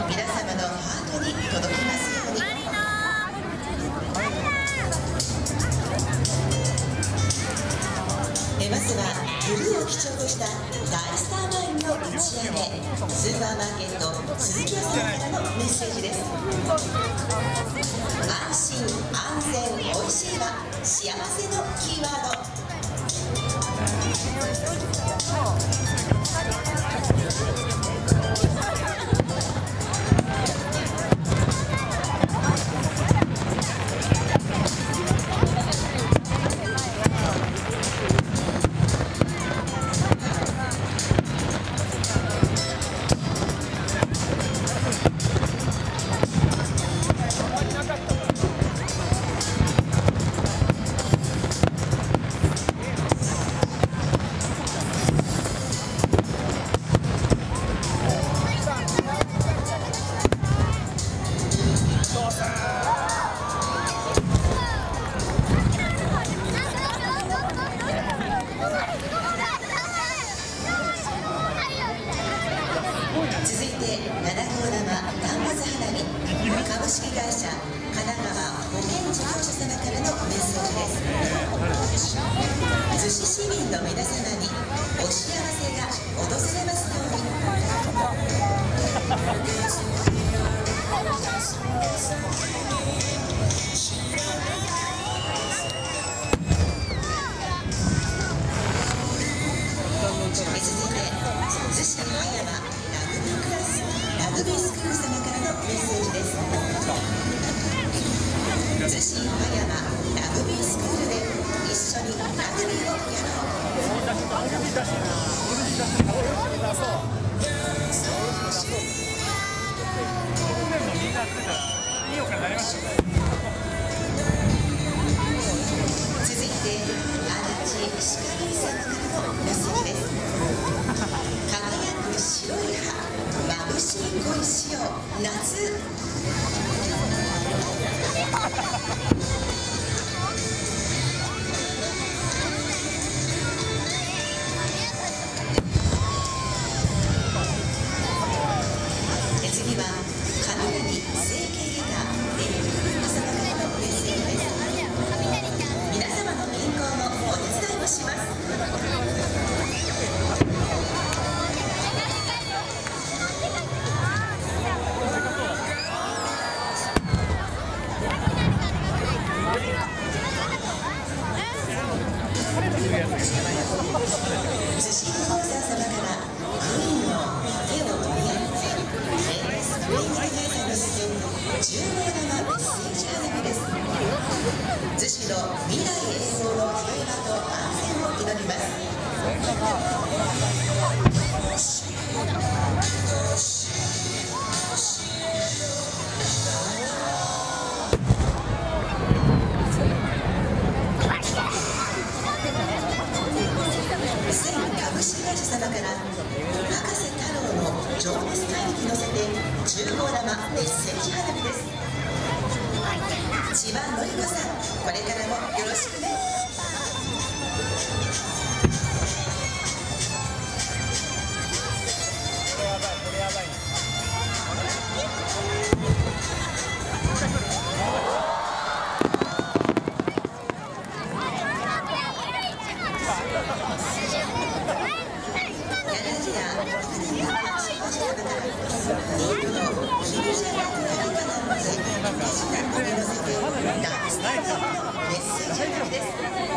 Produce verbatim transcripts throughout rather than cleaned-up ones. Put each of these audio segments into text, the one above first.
皆様のハートに届きますように。えまずはブルーを基調とした大スターマインの打ち上げ、スーパーマーケット鈴木屋さんからのメッセージです。安心安全おいしいは幸せのキーワード。続いてなな号玉断髪花火株式会社神奈川保険事業者様からのメッセージです。逗子市民の皆様にお幸せが訪れますように。続いて逗子葉山ラグビークラスラグビースクール様からのメッセージです。逗子葉山ラグビースクールで一緒にラグビーをやろう。続いて足立石狩さんからのメッセージです。輝く白い歯、眩しい恋しよう夏。次は雷整形外科エリック文化様からのメッセージです。皆様の健康のお手伝いをします。寿司のボクサー様からクイーンの手を取り合ってスプレーニングデータにしてじゅう号玉メッセージ花火です。逗子の未来永劫の平和と安全を祈ります。株式会社様から博士太郎の情熱大陸に乗せてじゅう号玉メッセージ花火です。千葉のりこさん、これからもよろしくね。メッセージです。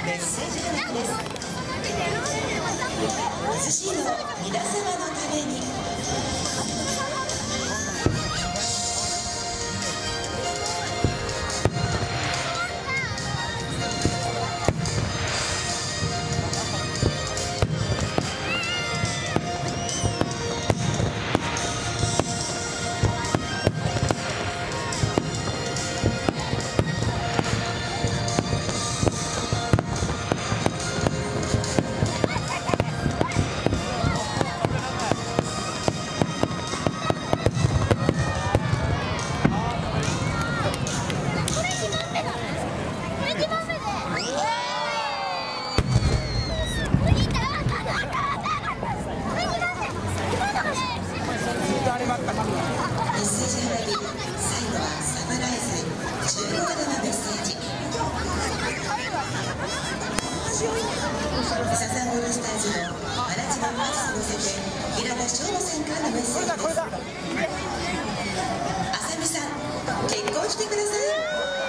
メッセージ花火です。寿司の皆様のために。メッセージ花火、最後は侍祭じゅうご玉メッセージ。サザンオールスターズの真夏のマスに乗せて平田翔馬さんからのメッセージです。あさみさん、結婚してください。